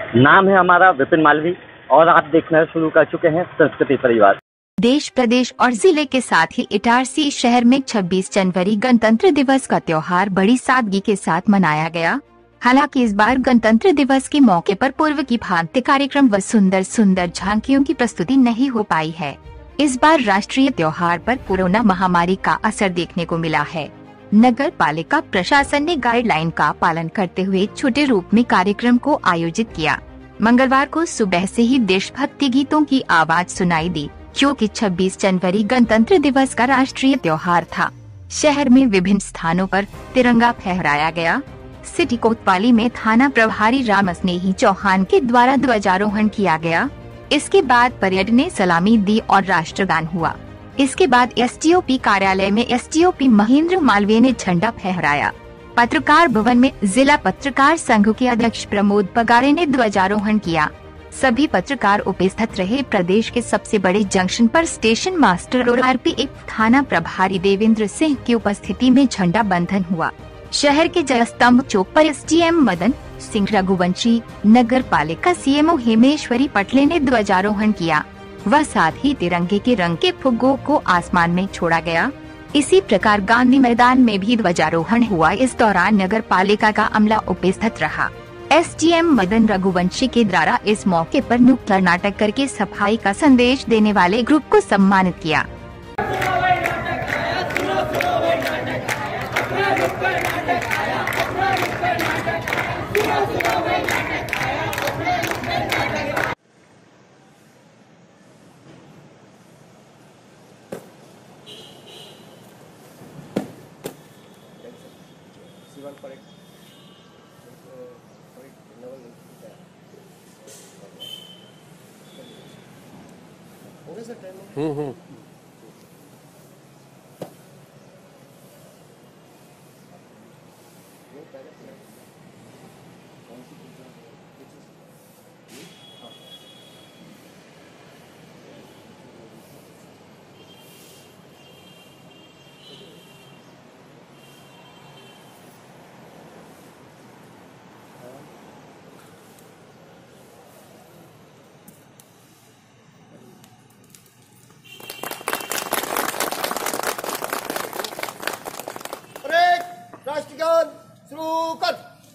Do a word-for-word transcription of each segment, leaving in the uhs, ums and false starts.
नाम है हमारा विपिन मालवी और आप देखना शुरू कर चुके हैं संस्कृति परिवार। देश, प्रदेश और जिले के साथ ही इटारसी शहर में छब्बीस जनवरी गणतंत्र दिवस का त्योहार बड़ी सादगी के साथ मनाया गया। हालांकि इस बार गणतंत्र दिवस के मौके पर पूर्व की भांति कार्यक्रम व सुंदर सुंदर झांकियों की प्रस्तुति नहीं हो पाई है। इस बार राष्ट्रीय त्योहार पर कोरोना महामारी का असर देखने को मिला है। नगर पालिका प्रशासन ने गाइडलाइन का पालन करते हुए छोटे रूप में कार्यक्रम को आयोजित किया। मंगलवार को सुबह से ही देशभक्ति गीतों की आवाज सुनाई दी, क्योंकि छब्बीस जनवरी गणतंत्र दिवस का राष्ट्रीय त्योहार था। शहर में विभिन्न स्थानों पर तिरंगा फहराया गया। सिटी कोतवाली में थाना प्रभारी राम स्नेही चौहान के द्वारा ध्वजारोहण किया गया। इसके बाद परेड ने सलामी दी और राष्ट्रगान हुआ। इसके बाद एसडीओपी कार्यालय में एसडीओपी महेंद्र मालवीय ने झंडा फहराया। पत्रकार भवन में जिला पत्रकार संघ के अध्यक्ष प्रमोद पगारे ने ध्वजारोहण किया। सभी पत्रकार उपस्थित रहे। प्रदेश के सबसे बड़े जंक्शन पर स्टेशन मास्टर और आरपीएफ थाना प्रभारी देवेंद्र सिंह की उपस्थिति में झंडा बंधन हुआ। शहर के जयस्तंभ चौक पर एसडीएम मदन सिंह रघुवंशी, नगर पालिका सीएमओ हेमेश्वरी पटले ने ध्वजारोहण किया। वह साथ ही तिरंगे के रंग के फुग्गों को आसमान में छोड़ा गया। इसी प्रकार गांधी मैदान में भी ध्वजारोहण हुआ। इस दौरान नगर पालिका का अमला उपस्थित रहा। एसडीएम मदन रघुवंशी के द्वारा इस मौके पर नुक्कड़ नाटक करके सफाई का संदेश देने वाले ग्रुप को सम्मानित किया। हम्म हम्म राष्ट्रगान शुरू कर।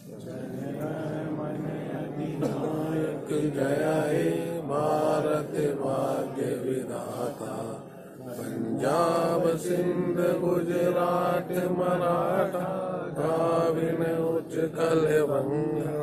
जय हे भारत भाग्य विधाता, पंजाब सिंध गुजरात मराठा, द्राविड़ उत्कल बंगा,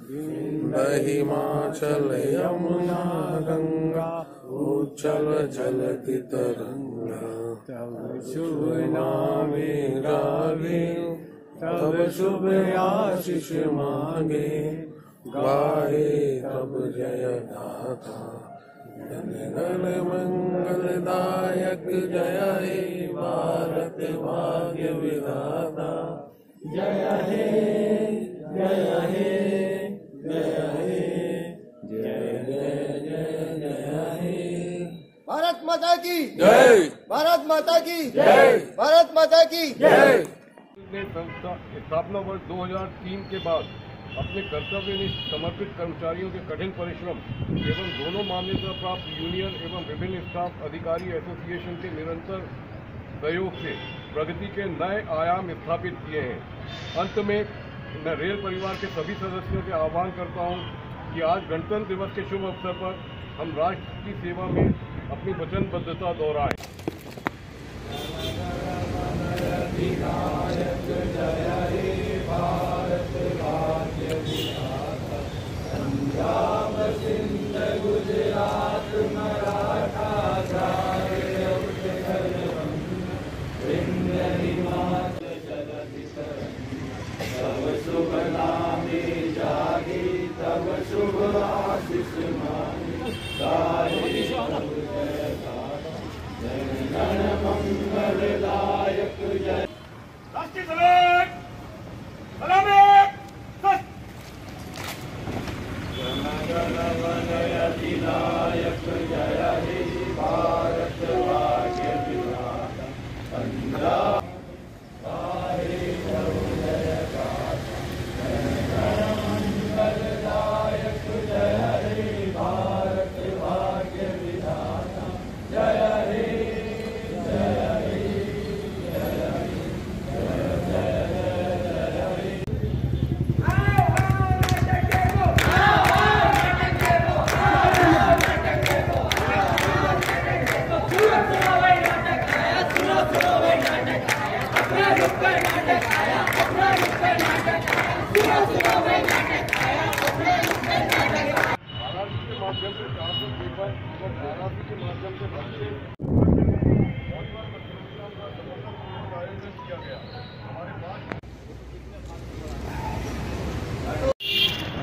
हिमाचल यमुना गंगा, उच्चल जलति तरंगा। शुभ नामे गावे, तब शुभ आशीष मांगे, गाए तब जय गाथा। जन गण मंगलदायक जय हे भारत भाग्य विधाता। जय हे जय हे जय हे जय जय जय जय हे। भारत माता की जय, भारत माता की जय, भारत माता की जय। स्थापना वर्ष दो हज़ार तीन के बाद अपने कर्तव्यनिष्ठ समर्पित कर्मचारियों के कठिन परिश्रम एवं दोनों मान्यता प्राप्त यूनियन एवं विभिन्न स्टाफ अधिकारी एसोसिएशन के निरंतर सहयोग से प्रगति के नए आयाम स्थापित किए हैं। अंत में मैं रेल परिवार के सभी सदस्यों से आह्वान करता हूं कि आज गणतंत्र दिवस के शुभ अवसर पर हम राष्ट्र की सेवा में अपनी वचनबद्धता दोहराएं। पंजाब सिंध गुजरात मराठा, द्राविड़ उत्कल बंगा, हिमाचल जलति तरंगा। तब शुभ नामे जागे, तब शुभ आशीष मांगे, गाए तब जय गाथा। जन गण मंगलदायक जय। राष्ट्रीय सलाम सलामी अधिनायक जय हे भारत भाग्य विधाता। पंजाब गाए तब जय गाथा। जन गण मंगलदायक जय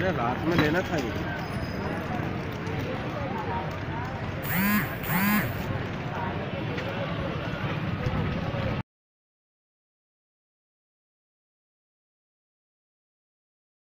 रात में लेना था ये।